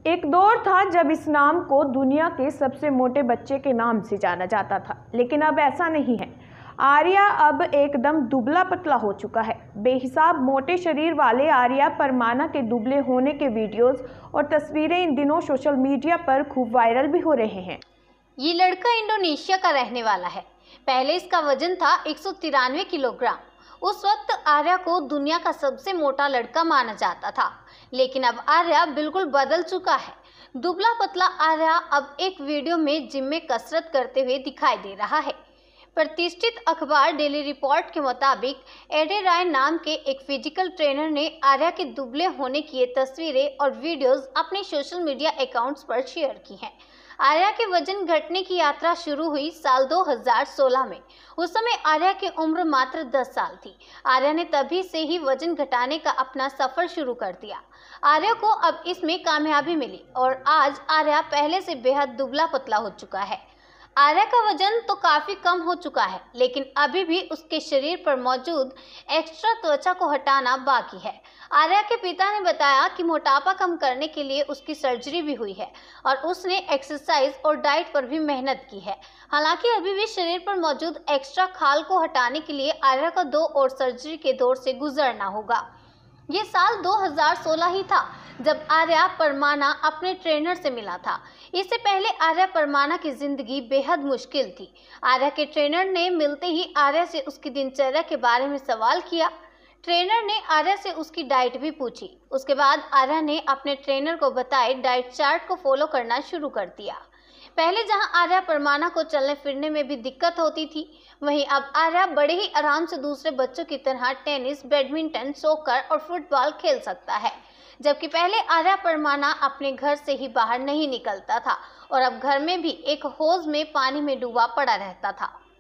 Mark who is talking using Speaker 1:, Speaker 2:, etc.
Speaker 1: एक दौर था जब इस नाम को दुनिया के सबसे मोटे बच्चे के नाम से जाना जाता था, लेकिन अब ऐसा नहीं है। आर्या अब एकदम दुबला पतला हो चुका है। बेहिसाब मोटे शरीर वाले आर्या परमाना के दुबले होने के वीडियोस और तस्वीरें इन दिनों सोशल मीडिया पर खूब वायरल भी हो रहे हैं।
Speaker 2: ये लड़का इंडोनेशिया का रहने वाला है। पहले इसका वजन था 193 किलोग्राम। उस वक्त आर्या को दुनिया का सबसे मोटा लड़का माना जाता था, लेकिन अब आर्या बिल्कुल बदल चुका है। दुबला पतला आर्या अब एक वीडियो में जिम में कसरत करते हुए दिखाई दे रहा है। प्रतिष्ठित अखबार डेली रिपोर्ट के मुताबिक एडे राय नाम के एक फिजिकल ट्रेनर ने आर्या के दुबले होने की ये तस्वीरें और वीडियोस अपने सोशल मीडिया अकाउंट्स पर शेयर की हैं। आर्या के वजन घटने की यात्रा शुरू हुई साल 2016 में। उस समय आर्या की उम्र मात्र 10 साल थी। आर्या ने तभी से ही वजन घटाने का अपना सफर शुरू कर दिया। आर्या को अब इसमें कामयाबी मिली और आज आर्या पहले से बेहद दुबला पतला हो चुका है। आर्या का वजन तो काफी कम हो चुका है, लेकिन अभी भी उसके शरीर पर मौजूद एक्स्ट्रा त्वचा को हटाना बाकी है। आर्या के पिता ने बताया कि मोटापा कम करने के लिए उसकी सर्जरी भी हुई है और उसने एक्सरसाइज और डाइट पर भी मेहनत की है। हालांकि अभी भी शरीर पर मौजूद एक्स्ट्रा खाल को हटाने के लिए आर्या को 2 और सर्जरी के दौर से गुजरना होगा। ये साल 2016 ही था जब आर्या परमाना अपने ट्रेनर से मिला था। इससे पहले आर्या परमाना की जिंदगी बेहद मुश्किल थी। आर्या के ट्रेनर ने मिलते ही आर्या से उसकी दिनचर्या के बारे में सवाल किया। ट्रेनर ने आर्या से उसकी डाइट भी पूछी। उसके बाद आर्या ने अपने ट्रेनर को बताए डाइट चार्ट को फॉलो करना शुरू कर दिया। पहले जहां आर्या परमाना को चलने फिरने में भी दिक्कत होती थी, वहीं अब आर्या बड़े ही आराम से दूसरे बच्चों की तरह टेनिस, बैडमिंटन, सॉकर और फुटबॉल खेल सकता है। जबकि पहले आर्या परमाना अपने घर से ही बाहर नहीं निकलता था और अब घर में भी एक हौज में पानी में डूबा पड़ा रहता था।